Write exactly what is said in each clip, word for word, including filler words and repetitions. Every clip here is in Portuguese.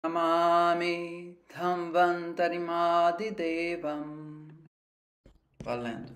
Namami Dhamvantarimadhidevam. Valendo.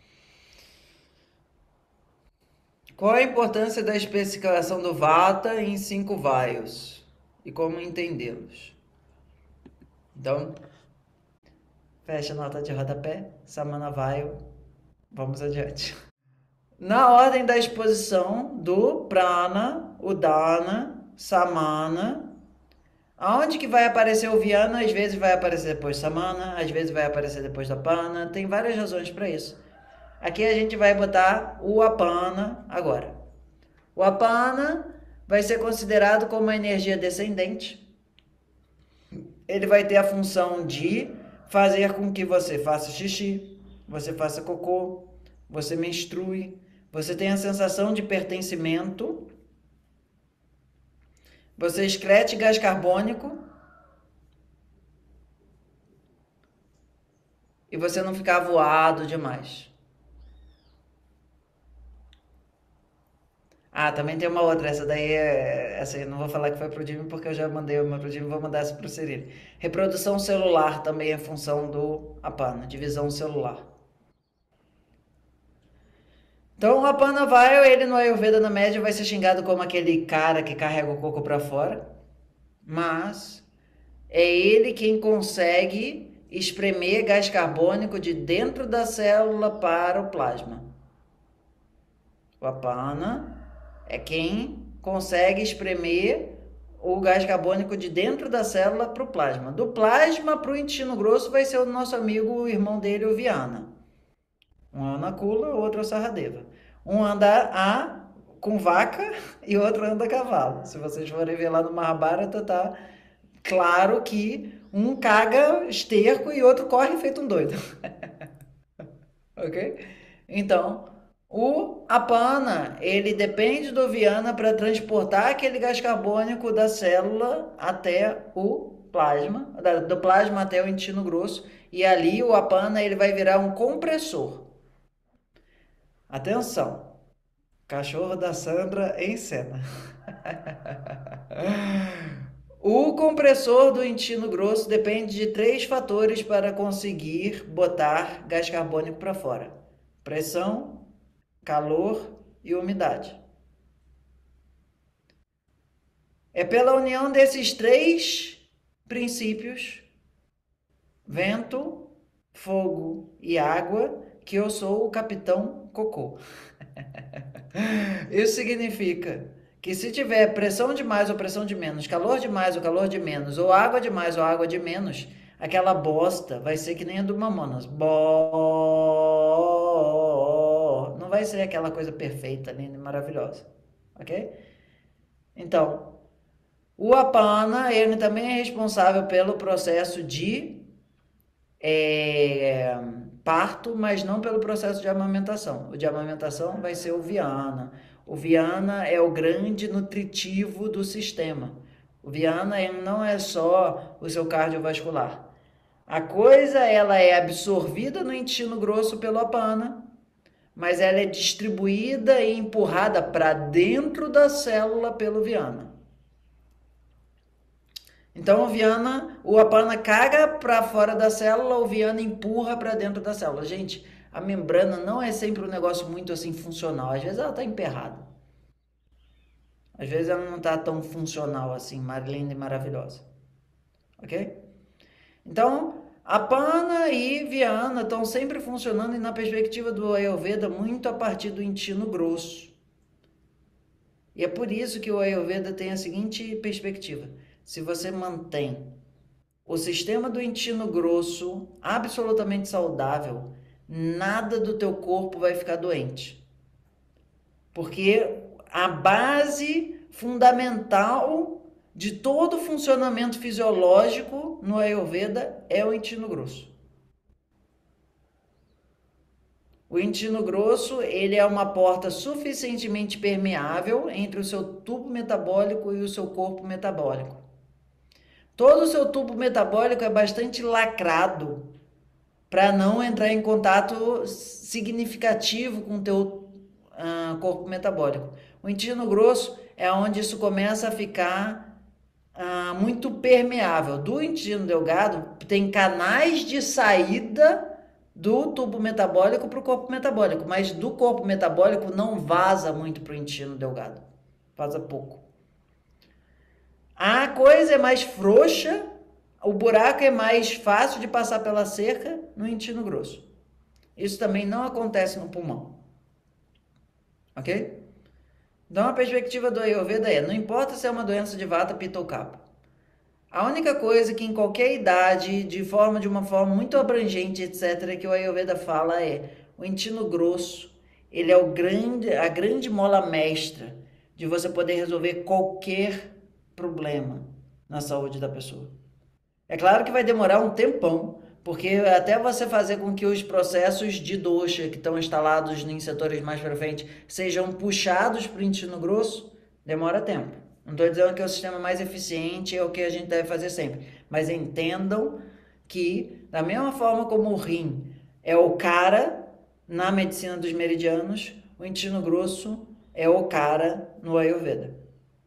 Qual a importância da especificação do Vata em cinco vaios e como entendê-los? Então, fecha a nota de rodapé, Samana Vaio, vamos adiante. Na ordem da exposição do Prana, Udana, Samana, aonde que vai aparecer o Vyana? Às vezes vai aparecer depois Samana, às vezes vai aparecer depois da Apana, tem várias razões para isso. Aqui a gente vai botar o Apana agora. O Apana vai ser considerado como uma energia descendente. Ele vai ter a função de fazer com que você faça xixi, você faça cocô, você menstrue, você tenha a sensação de pertencimento, você excrete gás carbônico e você não ficar voado demais. Ah, também tem uma outra, essa daí é, essa aí eu não vou falar que foi pro Jimmy porque eu já mandei uma pro Jimmy, vou mandar essa pro Cirilo. Reprodução celular também é função do Apana, divisão celular. Então o Apana vai, ele no Ayurveda na média vai ser xingado como aquele cara que carrega o coco para fora, mas é ele quem consegue espremer gás carbônico de dentro da célula para o plasma. O Apana é quem consegue espremer o gás carbônico de dentro da célula para o plasma. Do plasma para o intestino grosso vai ser o nosso amigo, o irmão dele, o Vyana. Um é o Nakula, o outro é o Saradeva. Um anda a, com vaca e outro anda a cavalo. Se vocês forem ver lá no Mahabharata, tá claro que um caga esterco e outro corre feito um doido. Ok? Então, o Apana, ele depende do Vyana para transportar aquele gás carbônico da célula até o plasma, do plasma até o intestino grosso, e ali o Apana ele vai virar um compressor. Atenção, cachorro da Sandra em cena. O compressor do intestino grosso depende de três fatores para conseguir botar gás carbônico para fora: pressão, calor e umidade. É pela união desses três princípios, vento, fogo e água, que eu sou o Capitão Cocô. Isso significa que se tiver pressão de mais ou pressão de menos, calor de mais ou calor de menos, ou água de mais ou água de menos, aquela bosta vai ser que nem a do Mamonas. Bo... Não vai ser aquela coisa perfeita, linda e maravilhosa. Ok? Então, o Apana, ele também é responsável pelo processo de é, parto, mas não pelo processo de amamentação. O de amamentação vai ser o Vyana. O Vyana é o grande nutritivo do sistema. O Vyana não é só o seu cardiovascular. A coisa ela é absorvida no intestino grosso pelo Apana, mas ela é distribuída e empurrada para dentro da célula pelo Vyana. Então o Vyana, o Apana caga para fora da célula, o Vyana empurra para dentro da célula. Gente, a membrana não é sempre um negócio muito assim funcional. Às vezes ela está emperrada. Às vezes ela não está tão funcional assim, linda e maravilhosa. Ok? Então, Apana e Vyana estão sempre funcionando e na perspectiva do Ayurveda muito a partir do intestino grosso. E é por isso que o Ayurveda tem a seguinte perspectiva: se você mantém o sistema do intestino grosso absolutamente saudável, nada do teu corpo vai ficar doente. Porque a base fundamental de todo o funcionamento fisiológico no Ayurveda é o intestino grosso. O intestino grosso, ele é uma porta suficientemente permeável entre o seu tubo metabólico e o seu corpo metabólico. Todo o seu tubo metabólico é bastante lacrado para não entrar em contato significativo com o teu uh, corpo metabólico. O intestino grosso é onde isso começa a ficar ah, muito permeável. Do intestino delgado tem canais de saída do tubo metabólico para o corpo metabólico, mas do corpo metabólico não vaza muito para o intestino delgado, vaza pouco. A coisa é mais frouxa, o buraco é mais fácil de passar pela cerca no intestino grosso. Isso também não acontece no pulmão. Ok? Então a perspectiva do Ayurveda é, não importa se é uma doença de Vata, Pitta ou Kapha. A única coisa que em qualquer idade, de forma de uma forma muito abrangente, etcétera, que o Ayurveda fala é, o intestino grosso, ele é o grande, a grande mola mestra de você poder resolver qualquer problema na saúde da pessoa. É claro que vai demorar um tempão, porque até você fazer com que os processos de dosha que estão instalados em setores mais para frente sejam puxados para o intestino grosso, demora tempo. Não estou dizendo que é o sistema mais eficiente, é o que a gente deve fazer sempre. Mas entendam que, da mesma forma como o rim é o cara na medicina dos meridianos, o intestino grosso é o cara no Ayurveda.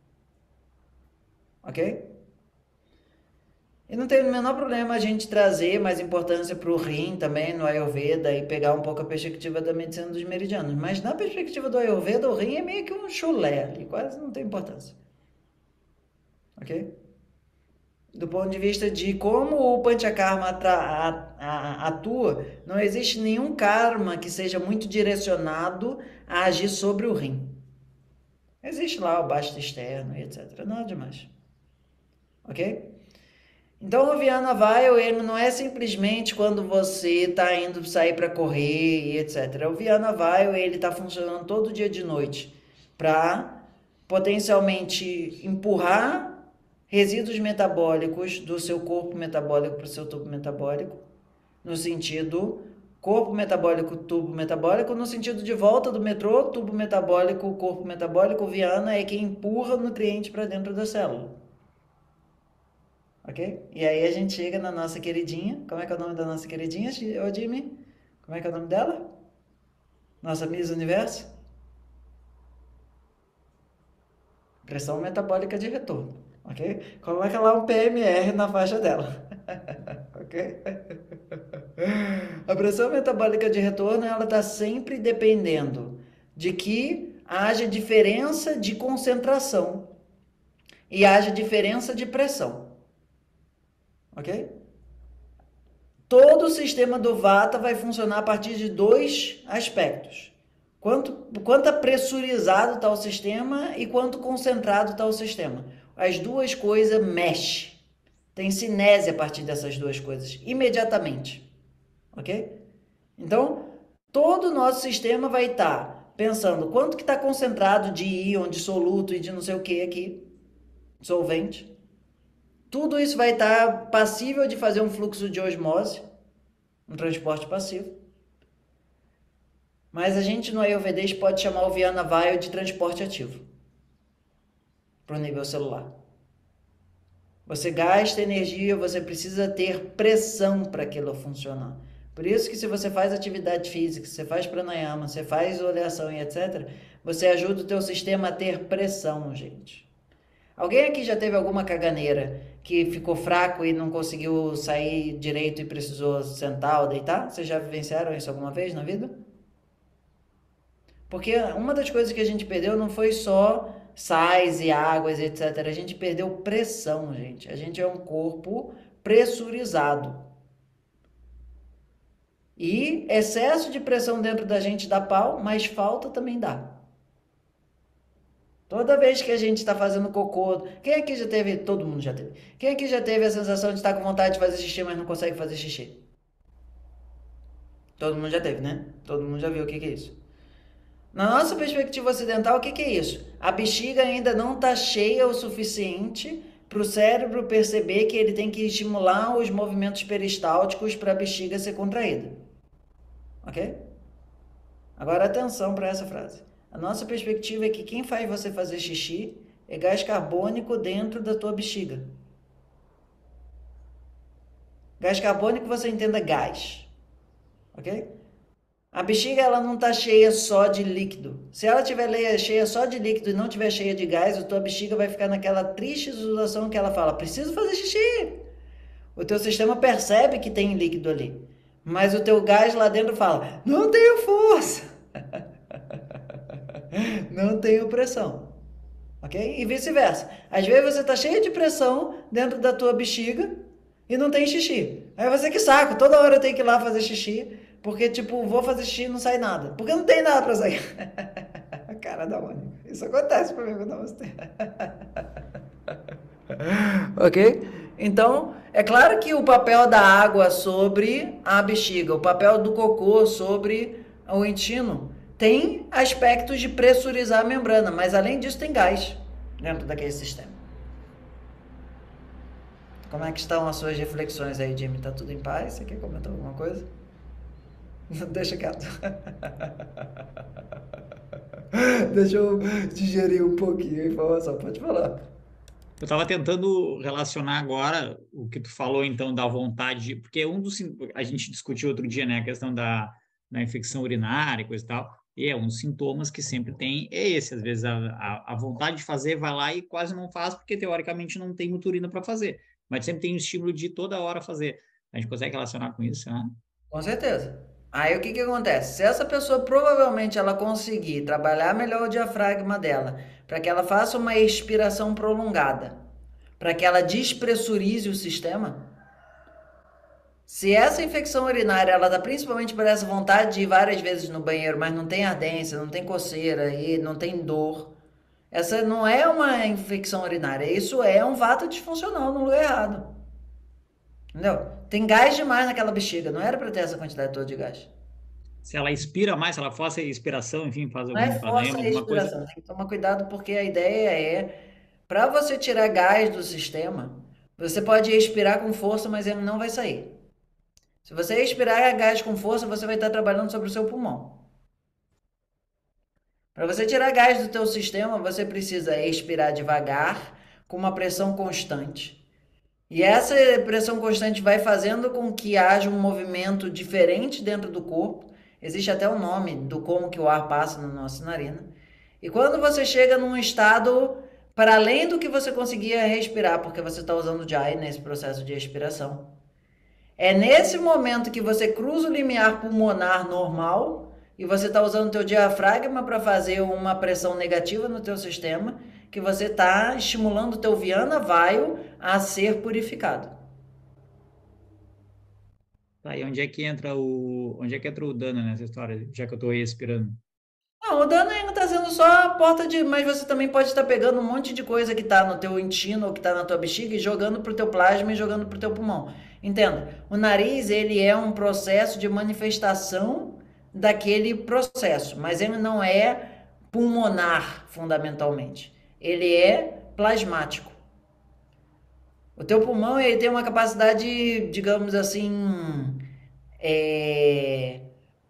Ok? E não tem o menor problema a gente trazer mais importância para o rim também no Ayurveda e pegar um pouco a perspectiva da medicina dos meridianos. Mas na perspectiva do Ayurveda, o rim é meio que um chulé ali, quase não tem importância. Ok? Do ponto de vista de como o Panchakarma atua, não existe nenhum karma que seja muito direcionado a agir sobre o rim. Existe lá o basto externo e etcétera. Nada demais. Ok? Então o Viana Vaio, ele não é simplesmente quando você está indo sair para correr e etcétera. O Viana Vaio, ele está funcionando todo dia de noite para potencialmente empurrar resíduos metabólicos do seu corpo metabólico para o seu tubo metabólico, no sentido corpo metabólico, tubo metabólico, no sentido de volta do metrô, tubo metabólico, corpo metabólico. O Viana é quem empurra o nutriente para dentro da célula. Ok? E aí a gente chega na nossa queridinha. Como é que é o nome da nossa queridinha, ô Jimmy? Como é que é o nome dela? Nossa Miss Universo? Pressão metabólica de retorno. Ok? Coloca lá um P M R na faixa dela. Ok? A pressão metabólica de retorno, ela está sempre dependendo de que haja diferença de concentração e haja diferença de pressão. Ok? Todo o sistema do Vata vai funcionar a partir de dois aspectos. Quanto, quanto pressurizado está o sistema e quanto concentrado está o sistema. As duas coisas mexem. Tem cinese a partir dessas duas coisas, imediatamente. Ok? Então, todo o nosso sistema vai estar tá pensando quanto que está concentrado de íon, de soluto e de não sei o que aqui, solvente. Tudo isso vai estar passível de fazer um fluxo de osmose, um transporte passivo. Mas a gente no Ayurveda pode chamar o Viana Vaio de transporte ativo para o nível celular. Você gasta energia, você precisa ter pressão para aquilo funcionar. Por isso que se você faz atividade física, você faz pranayama, você faz oleação e etcétera, você ajuda o teu sistema a ter pressão, gente. Alguém aqui já teve alguma caganeira que ficou fraco e não conseguiu sair direito e precisou sentar ou deitar? Vocês já vivenciaram isso alguma vez na vida? Porque uma das coisas que a gente perdeu não foi só sais e águas, etcétera. A gente perdeu pressão, gente. A gente é um corpo pressurizado. E excesso de pressão dentro da gente dá pau, mas falta também dá. Toda vez que a gente está fazendo cocô... Quem aqui já teve... Todo mundo já teve. Quem aqui já teve a sensação de estar com vontade de fazer xixi, mas não consegue fazer xixi? Todo mundo já teve, né? Todo mundo já viu o que, que é isso. Na nossa perspectiva ocidental, o que, que é isso? A bexiga ainda não está cheia o suficiente para o cérebro perceber que ele tem que estimular os movimentos peristálticos para a bexiga ser contraída. Ok? Agora atenção para essa frase. A nossa perspectiva é que quem faz você fazer xixi é gás carbônico dentro da tua bexiga. Gás carbônico você entenda gás. Ok? A bexiga ela não está cheia só de líquido. Se ela estiver cheia só de líquido e não estiver cheia de gás, a tua bexiga vai ficar naquela triste situação que ela fala: preciso fazer xixi. O teu sistema percebe que tem líquido ali, mas o teu gás lá dentro fala: não tenho força, não tenho pressão. Ok? E vice-versa. Às vezes você está cheio de pressão dentro da tua bexiga e não tem xixi. Aí você, que saco, toda hora eu tenho que ir lá fazer xixi, porque tipo, vou fazer xixi e não sai nada. Porque não tem nada para sair. Cara da Mônica. Isso acontece pra mim quando eu você. Ok? Então, é claro que o papel da água sobre a bexiga, o papel do cocô sobre o intestino, tem aspectos de pressurizar a membrana, mas além disso tem gás dentro daquele sistema. Como é que estão as suas reflexões aí, Jimmy? Tá tudo em paz? Você quer comentar alguma coisa? Deixa quieto. Deixa eu digerir um pouquinho a informação. Pode falar. Eu estava tentando relacionar agora o que tu falou, então, da vontade, porque um dos... A gente discutiu outro dia, né, a questão da, da infecção urinária e coisa e tal, e é um dos sintomas que sempre tem é esse. Às vezes a, a, a vontade de fazer vai lá e quase não faz, porque teoricamente não tem muita urina para fazer, mas sempre tem o estímulo de toda hora fazer. A gente consegue relacionar com isso, né? Com certeza. Aí o que que acontece? Se essa pessoa provavelmente ela conseguir trabalhar melhor o diafragma dela, para que ela faça uma expiração prolongada, para que ela despressurize o sistema, se essa infecção urinária ela dá principalmente por essa vontade de ir várias vezes no banheiro, mas não tem ardência, não tem coceira e não tem dor, essa não é uma infecção urinária, isso é um vaso disfuncional no lugar errado. Entendeu? Tem gás demais naquela bexiga, não era para ter essa quantidade toda de gás. Se ela expira mais, se ela força a expiração, enfim, faz Não algum é empanema, força a alguma coisa. respiração, tem que tomar cuidado porque a ideia é, para você tirar gás do sistema, você pode respirar com força, mas ele não vai sair. Se você respirar gás com força, você vai estar trabalhando sobre o seu pulmão. Para você tirar gás do teu sistema, você precisa expirar devagar, com uma pressão constante. E essa pressão constante vai fazendo com que haja um movimento diferente dentro do corpo. Existe até o nome do como que o ar passa na nossa narina. E quando você chega num estado para além do que você conseguia respirar, porque você está usando o Jai nesse processo de respiração, é nesse momento que você cruza o limiar pulmonar normal e você está usando o teu diafragma para fazer uma pressão negativa no teu sistema, que você está estimulando o teu viana vaio a ser purificado. Tá, e onde é que entra o, onde é que entra o dano nessa história, já que eu estou respirando? Não, o dano ainda está sendo só a porta de... Mas você também pode estar pegando um monte de coisa que está no teu intestino ou que está na tua bexiga e jogando para o teu plasma e jogando para o teu pulmão. Entenda, o nariz ele é um processo de manifestação daquele processo, mas ele não é pulmonar fundamentalmente. Ele é plasmático. O teu pulmão ele tem uma capacidade, digamos assim, é...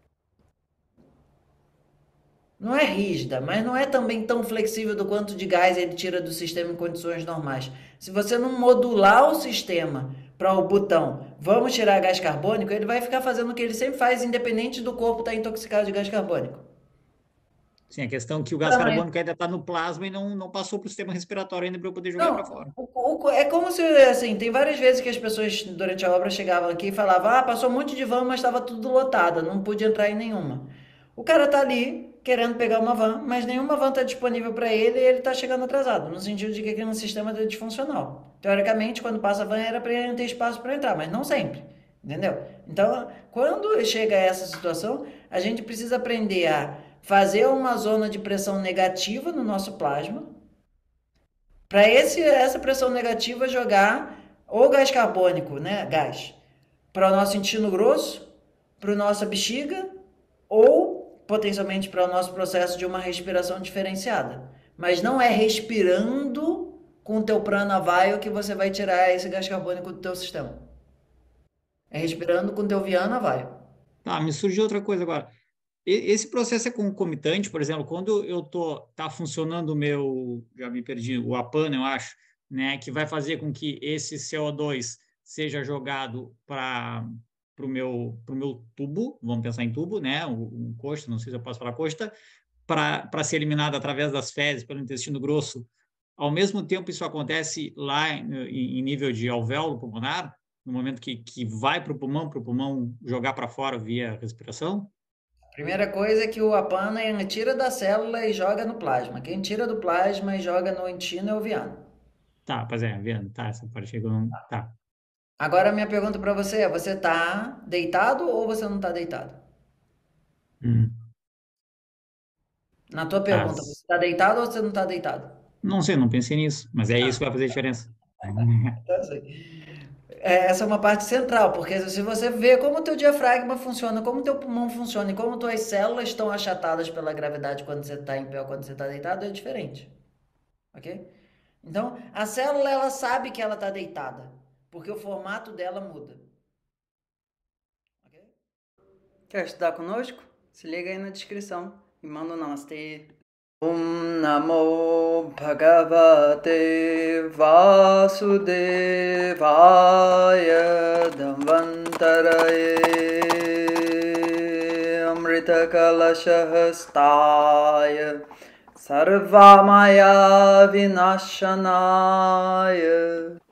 não é rígida, mas não é também tão flexível do quanto de gás ele tira do sistema em condições normais. Se você não modular o sistema para o botão, vamos tirar gás carbônico, ele vai ficar fazendo o que ele sempre faz, independente do corpo estar intoxicado de gás carbônico. Sim, a questão é que o gás Também. carbônico ainda está no plasma e não, não passou para o sistema respiratório ainda para eu poder jogar para Não, fora. o, o, é como se, assim, tem várias vezes que as pessoas durante a obra chegavam aqui e falavam, ah, passou um monte de van, mas estava tudo lotado, não podia entrar em nenhuma. O cara tá ali querendo pegar uma van, mas nenhuma van está disponível para ele e ele está chegando atrasado, no sentido de que aquele sistema é disfuncional. Teoricamente, quando passa a van era para ele não ter espaço para entrar, mas não sempre, entendeu? Então, quando chega a essa situação, a gente precisa aprender a fazer uma zona de pressão negativa no nosso plasma, para essa pressão negativa jogar ou gás carbônico, né, gás, para o nosso intestino grosso, para a nossa bexiga ou potencialmente para o nosso processo de uma respiração diferenciada. Mas não é respirando com o teu pranavaio que você vai tirar esse gás carbônico do teu sistema. É respirando com o teu viana vaio. Tá, me surgiu outra coisa agora. Esse processo é concomitante, por exemplo, quando eu tô tá funcionando o meu, já me perdi, o Apana, eu acho, né, que vai fazer com que esse C O dois seja jogado para para o meu, pro meu tubo, vamos pensar em tubo, né? Um, um costa, não sei se eu posso falar costa, para ser eliminado através das fezes pelo intestino grosso. Ao mesmo tempo, isso acontece lá em, em nível de alvéolo pulmonar, no momento que, que vai para o pulmão, para o pulmão jogar para fora via respiração? Primeira coisa é que o apana ele tira da célula e joga no plasma. Quem tira do plasma e joga no intestino é o viano. Tá, pois é, vendo, tá, essa parte chegou, não, tá. Agora, a minha pergunta para você é: você tá deitado ou você não tá deitado? Hum, Na tua tá. pergunta, você tá deitado ou você não tá deitado? Não sei, não pensei nisso, mas é isso Ah, que vai fazer diferença. tá sei. É, essa é uma parte central, porque se você vê como o teu diafragma funciona, como o teu pulmão funciona e como tuas células estão achatadas pela gravidade quando você está em pé ou quando você está deitado, é diferente. Ok? Então, a célula ela sabe que ela está deitada, porque o formato dela muda. Ok? Quer estudar conosco? Se liga aí na descrição e manda um namastê. Om Namo Bhagavate Vasudevaya Dhanvantaraye Amrita Kalashahastaya Sarvamaya Vinashanaya